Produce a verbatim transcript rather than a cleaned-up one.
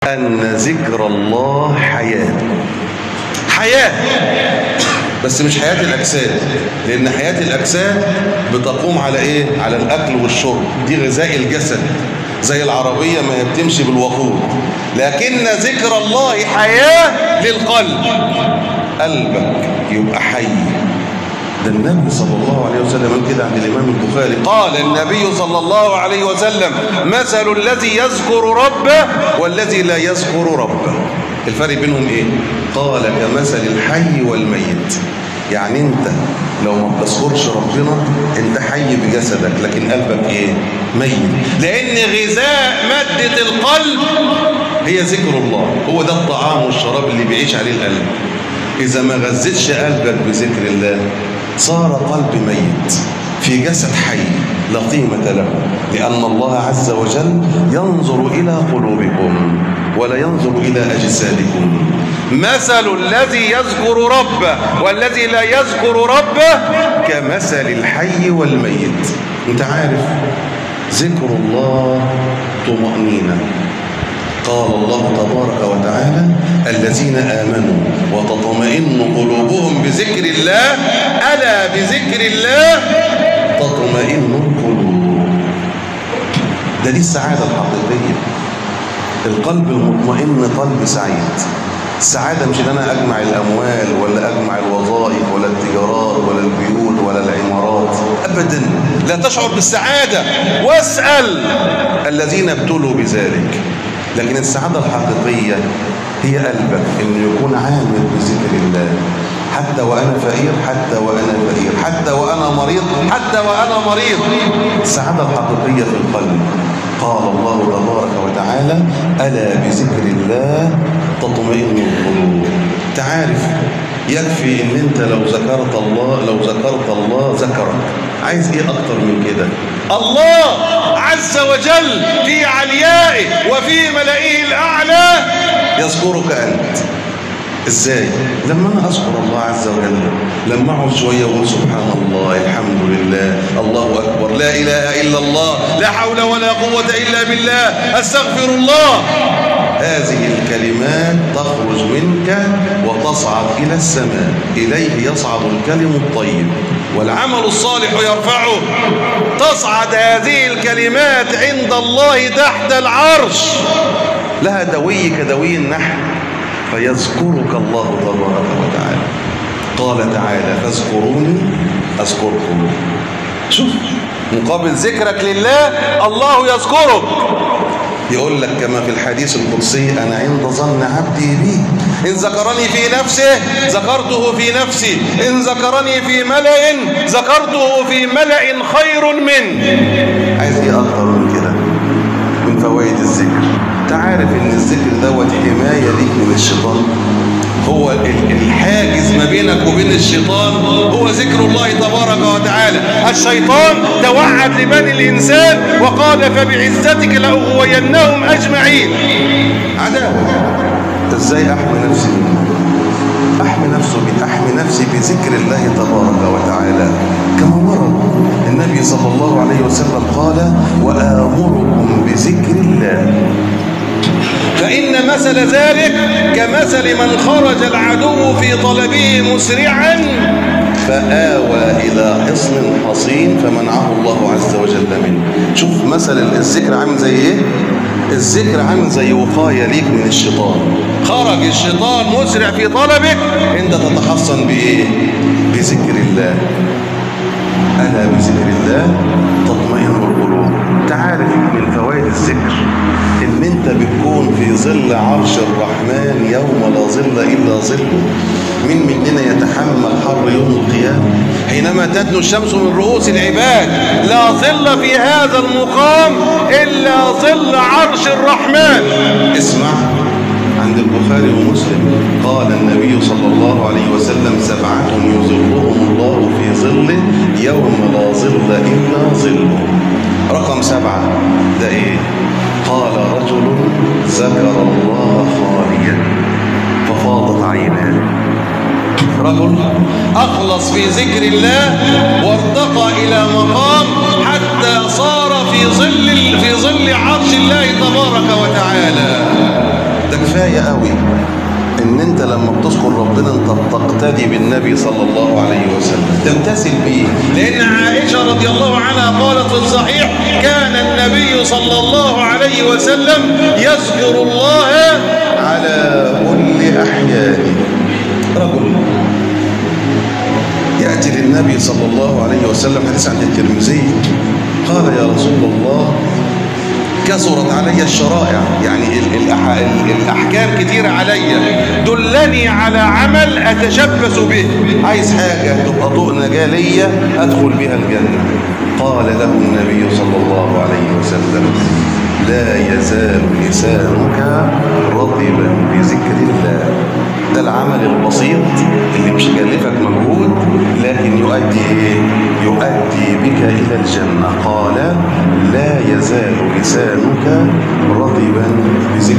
أن ذكر الله حياة. حياة، بس مش حياة الأجساد، لأن حياة الأجساد بتقوم على إيه؟ على الأكل والشرب، دي غذاء الجسد، زي العربية ما هي بتمشي بالوقود. لكن ذكر الله حياة للقلب، قلبك يبقى حي. ده النبي صلى الله عليه وسلم قال كده عند الإمام البخاري، قال النبي صلى الله عليه وسلم: مثل الذي يذكر ربه والذي لا يذكر ربه. الفرق بينهم ايه؟ قال كمثل الحي والميت. يعني انت لو ما بتذكرش ربنا انت حي بجسدك، لكن قلبك ايه؟ ميت. لان غذاء مادة القلب هي ذكر الله، هو ده الطعام والشراب اللي بيعيش عليه القلب. اذا ما غذتش قلبك بذكر الله صار قلب ميت في جسد حي لا قيمة له، لأن الله عز وجل ينظر إلى قلوبكم ولا ينظر إلى أجسادكم. مثل الذي يذكر ربه والذي لا يذكر ربه كمثل الحي والميت. أنت عارف ذكر الله طمأنينة. قال الله تبارك وتعالى: الذين آمنوا وتطمئن قلوبهم بذكر الله، ألا بذكر الله تطمئن القلوب. ده دي السعادة الحقيقية. القلب المطمئن قلب سعيد. السعادة مش ان انا اجمع الاموال ولا اجمع الوظائف ولا التجارات ولا البيوت ولا العمارات، ابدا. لا تشعر بالسعادة، واسأل الذين ابتلوا بذلك. لكن السعادة الحقيقية هي قلبك انه يكون عامر بذكر الله، حتى وأنا فقير، حتى وأنا فقير، حتى وأنا مريض، حتى وأنا مريض. السعادة الحقيقية في القلب. قال الله تبارك وتعالى: ألا بذكر الله تطمئن القلوب. تعرف يكفي ان انت لو ذكرت الله لو ذكرت الله ذكرك. عايز ايه اكتر من كده؟ الله عز وجل في عليائه وفي ملائه الاعلى يذكرك انت. ازاي؟ لما انا اذكر الله عز وجل، لما اقعد شويه واقول سبحان الله، الحمد لله، الله اكبر، لا اله الا الله، لا حول ولا قوه الا بالله، استغفر الله. هذه الكلمات تخرج منك وتصعد الى السماء، اليه يصعد الكلم الطيب والعمل الصالح يرفعه. تصعد هذه الكلمات عند الله تحت العرش، لها دوي كدوي النحل، فيذكرك الله تبارك وتعالى. قال تعالى: فاذكروني أذكركم. شوف، مقابل ذكرك لله الله يذكرك. يقول لك كما في الحديث القدسي: أنا عند ظن عبدي بي، إن ذكرني في نفسه ذكرته في نفسي، إن ذكرني في ملأ ذكرته في ملأ خير منه. عايز إيه أكتر من كده من فوائد الذكر؟ تعرف ان الذكر دوت حماية ليك من الشيطان. هو الحاجز ما بينك وبين الشيطان هو ذكر الله تبارك وتعالى. الشيطان توعد لبني الإنسان وقال: فبعزتك لأغوينهم أجمعين. عداوة. ازاي احمي نفسي منه؟ احمي نفسي احمي نفسي بذكر الله تبارك وتعالى. كما ورد النبي صلى الله عليه وسلم قال: وآمركم بذكر الله، فإن مثل ذلك كمثل من خرج العدو في طلبه مسرعا فآوى إلى حصن حصين فمنعه الله عز وجل منه. شوف مثل الذكر عامل زي إيه؟ الذكر عامل زي وقاية ليك من الشيطان. خرج الشيطان مسرع في طلبك، أنت تتحصن بإيه؟ بذكر الله. ألا بذكر الله تطمئن القلوب. تعرف من فوائد الذكر ان انت بتكون في ظل عرش الرحمن يوم لا ظل الا ظله. مين مننا يتحمل حر يوم القيامه حينما تدنو الشمس من رؤوس العباد؟ لا ظل في هذا المقام الا ظل عرش الرحمن. اسمع عند البخاري ومسلم قال النبي صلى الله عليه وسلم: سبعة يظلهم الله في ظله يوم لا ظل إلا ظله. رقم سبعة ده إيه؟ قال: رجل ذكر الله خاليا ففاضت عيناه. رجل أخلص في ذكر الله وارتقى إلى مقام حتى صار في ظل في ظل عرش الله تبارك وتعالى. كفاية قوي ان انت لما بتذكر ربنا انت بتقتدي بالنبي صلى الله عليه وسلم، تمتثل بيه. لان عائشة رضي الله عنها قالت في الصحيح: كان النبي صلى الله عليه وسلم يذكر الله على كل احيانه. رجل يأتي للنبي صلى الله عليه وسلم، حديث عند الترمذي، قال: يا رسول الله كثرت علي الشرائع، يعني الأحكام كتير علي، دلني على عمل أتشبث به، عايز حاجة تبقى طوق نجاة ليا أدخل بها الجنة. قال له النبي صلى الله عليه وسلم: لا يزال لسانك رطبا بذكر الله. ده العمل البسيط اللي مش هيكلفك مجهود لكن يؤدي ايه؟ يؤدي بك الى الجنه. قال: لا يزال لسانك رطبا بذكر